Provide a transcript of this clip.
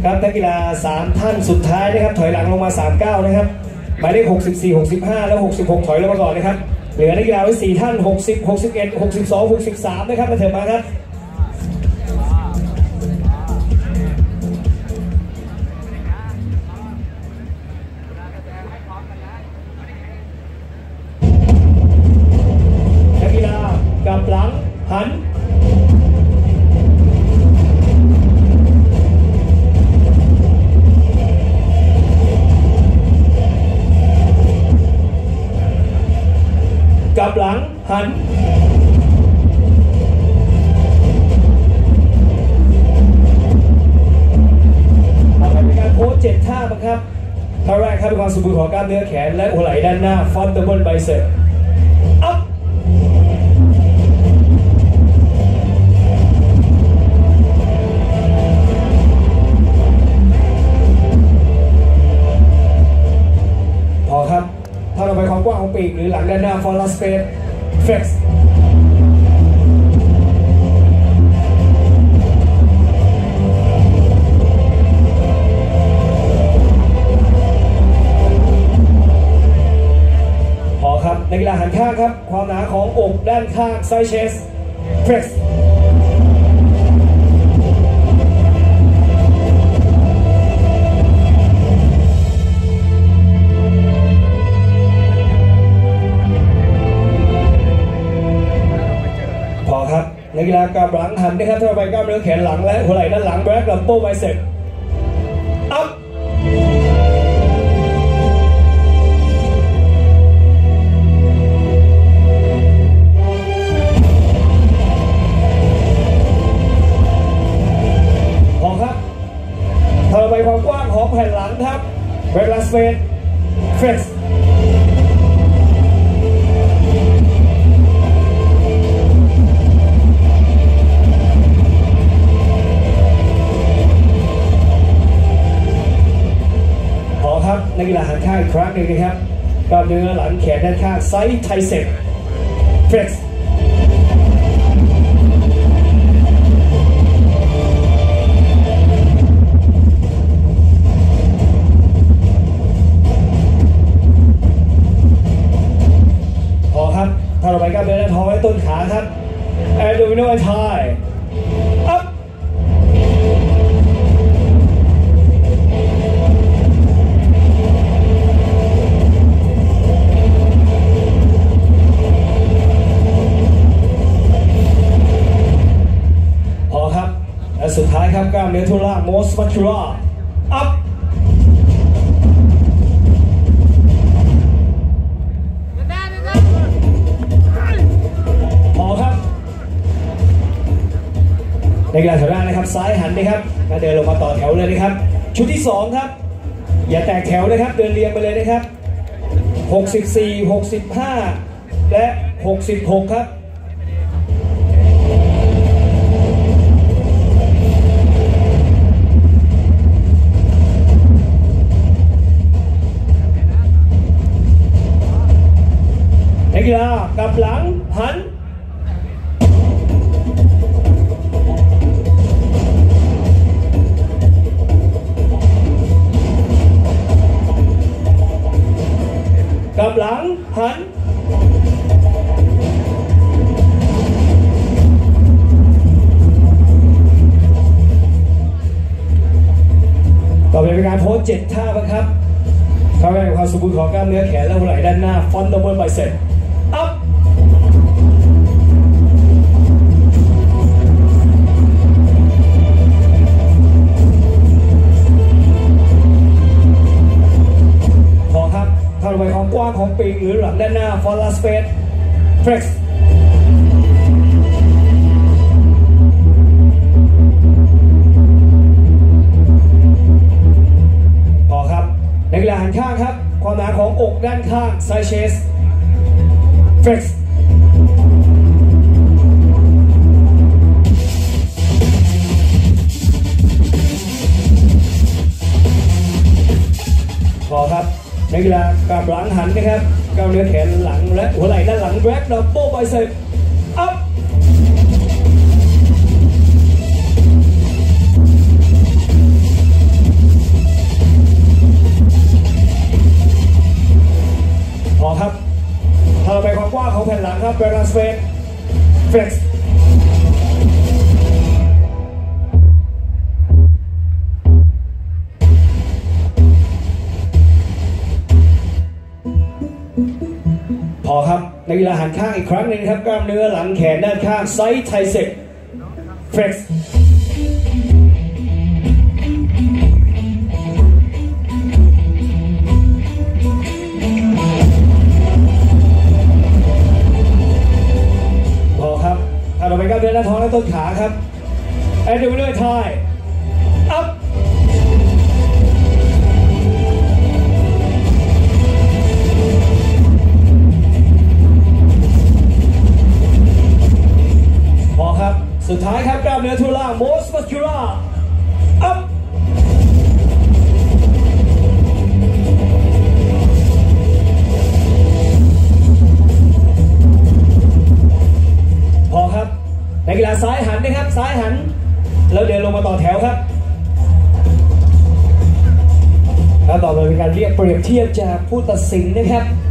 ครับนักกีฬา3ท่านสุดท้ายนะครับถอยหลังลงมา39นะครับหมายเลข64 65แล้ว66ถอยลงมาก่อนนะครับเหลือนักกีฬาไว้4ท่าน60 61 62 63นะครับมาเถิดมาครับนักกีฬากลับหลังหันกลับหลังหันต่อไปเป็นการโพส7ท่าบังคับท่าแรกครับเป็นความสมบูรณ์ของกล้ามเนื้อแขนและหัวไหล่ด้านหน้า front double bicep up พอครับถ้าเราไปความกว้างของปีกหรือหลังด้านหน้า forward space flex พอครับนักกีฬาหันข้างครับความหนาของอกด้านข้าง side chest flexนักกีฬากลับหลังหันนะครับถ้าไปกล้ามเนื้อแขนหลังและหัวไหล่ด้านหลัง back lumbar bicep up พอครับถ้าไปความกว้างของแผ่นหลังครับ regular space flexนักกีฬาหันข้างอีกครั้งหนึ่งนะครับกล้ามเนื้อหลังแขนด้านข้างไซด์ไทเซปเฟล็กซ์พอครับถ้าเราไปกล้ามเนื้อด้านท้องและต้นขาครับแอดโดมิโนไอทายอัพสุดท้ายครับกล้ามเนื้อท่อนล่าง most muscular up พอครับในกีฬาแถวหน้านะครับซ้ายหันนะครับแล้วเดินลงมาต่อแถวเลยนะครับชุดที่2ครับอย่าแตกแถวนะครับเดินเรียงไปเลยนะครับ64 65และ66ครับนักกีฬากลับหลังหันกลับหลังหันต่อไปเป็นการโพส7ท่าบังคับเข้าไปความสมบูรณ์ของกล้ามเนื้อแขนและหัวไหล่ด้านหน้า front double bicep up พอครับถ้าเราไปความกว้างของปีกหรือหลังด้านหน้า forward space flex พอครับนักกีฬาหันข้างครับความหนาของอกด้านข้าง side chest flex พอครับนักกีฬากลับหลังหันนะครับกล้ามเนื้อแขนหลังและหัวไหล่ด้านหลัง back double bicep up พกีฬาหันข้างอีกครั้งหนึ่งครับกล้ามเนื้อหลังแขนด้านข้างไซส์ไทเซปเฟล็กซ์พอครับต่อไปกล้ามเนื้อหน้าท้องและต้นขาครับแอนดูเนอร์ไทยอัพสุดท้ายครับกล้ามเนื้อท่อนล่าง most muscular up พอครับนักกีฬาซ้ายหันนะครับซ้ายหันแล้วเดินลงมาต่อแถวครับแล้วต่อไปเป็นการเรียกเปรียบเทียบจากผู้ตัดสินนะครับ